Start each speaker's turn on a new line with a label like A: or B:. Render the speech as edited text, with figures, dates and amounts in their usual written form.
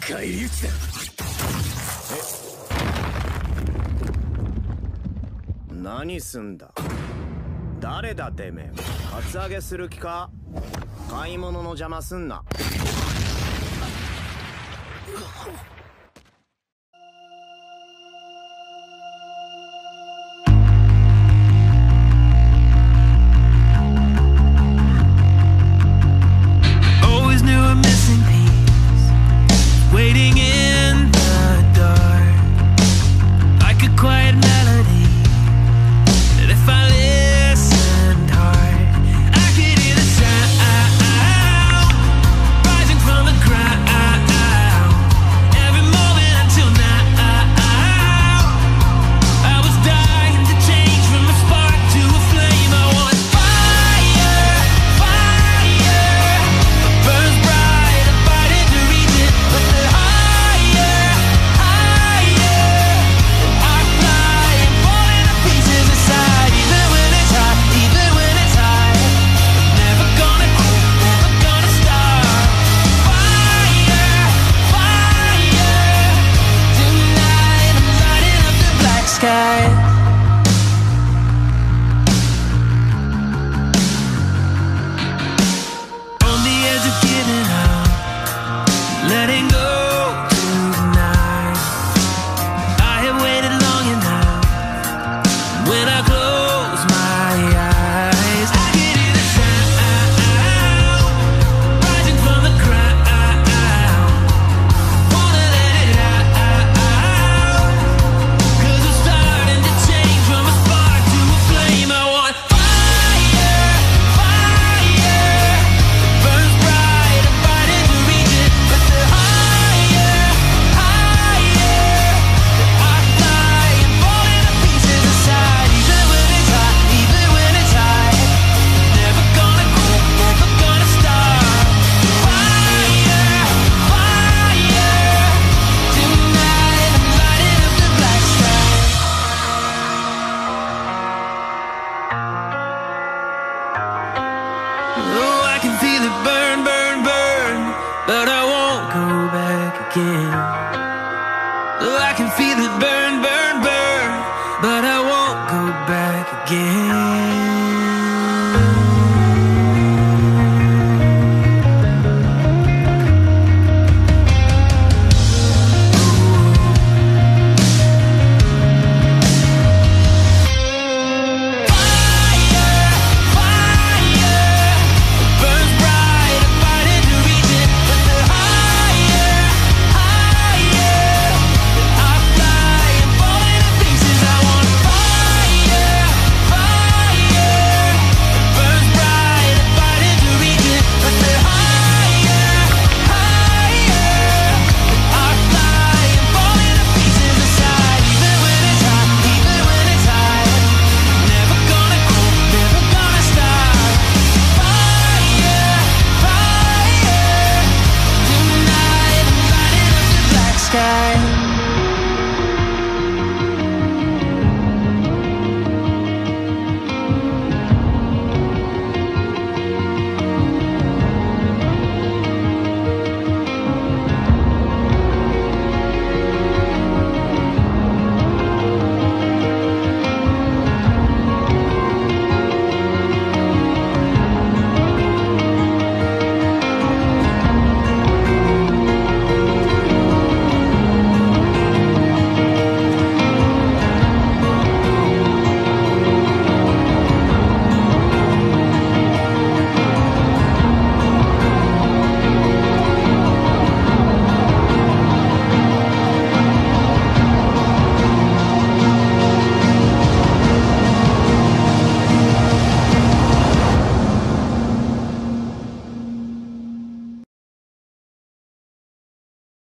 A: 返り討ちだ。何すんだ。誰だてめえ。カツアゲする気か。買い物の邪魔すんな。
B: Waiting in the dark, like a quiet melody that if I listened hard, I could hear the sound rising from the ground. Every moment until now, I was dying to change from a spark to a flame. I want fire, fire, that burns bright, I'm fighting to reach it, but the sky. On the edge of giving up, letting go tonight. I have waited long enough. When I close my eyes, I can hear the sound rising from the ground. Wanna let it out, 'cause I'm starting to change from a spark to a flame. I want fire, fire, that burns bright, I'm fighting to reach it, but the higher, higher, that I fly and falling to pieces inside. Even when it's hot, even when it's high, never gonna quit, never gonna stop. Fire, fire, tonight I'm lighting up the black sky. Oh, I can feel it burn, burn, burn, but I won't go back again. Oh, I can feel it burn, burn, burn, but I won't go back again.